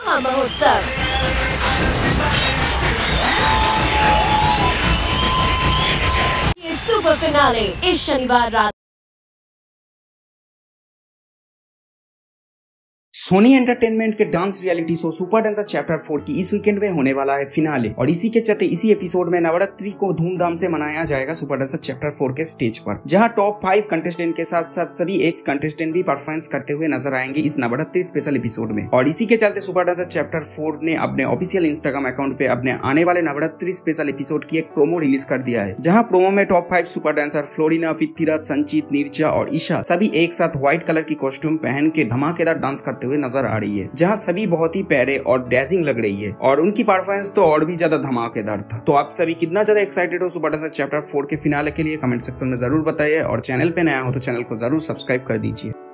महोत्सव। ये super finale इस शनिवार रात सोनी एंटरटेनमेंट के dance reality show super dancer chapter 4 की इस वीकेंड में होने वाला है फिनाले और इसी के चलते इसी एपिसोड में नवरात्रि को धूमधाम से मनाया जाएगा सुपर डांसर चैप्टर 4 के स्टेज पर, जहां टॉप 5 कंटेस्टेंट के साथ साथ सभी एक्स कंटेस्टेंट भी परफॉर्मेंस करते हुए नजर आएंगे इस नवरात्रि स्पेशल एपिसोड में। और इसी के चलते सुपर डांसर चैप्टर 4 ने अपने ऑफिशियल इंस्टाग्राम अकाउंट पे अपने आने वाले नवरात्रि स्पेशल एपिसोड की एक प्रोमो रिलीज कर दिया है, जहाँ प्रोमो में top 5 super dancer Florina, Prithviraj, Sanchit, Neerja और ईशा सभी एक साथ व्हाइट कलर की कॉस्ट्यूम पहन के धमाकेदार डांस करते हुए नजर आ रही है, जहां सभी बहुत ही प्यारे और डैजिंग लग रही है और उनकी परफॉर्मेंस तो और भी ज्यादा धमाकेदार था। तो आप सभी कितना ज्यादा एक्साइटेड हो सुपर डांसर चैप्टर 4 के फिनाले के लिए कमेंट सेक्शन में जरूर बताइए और चैनल पे नया हो तो चैनल को जरूर सब्सक्राइब कर दीजिए।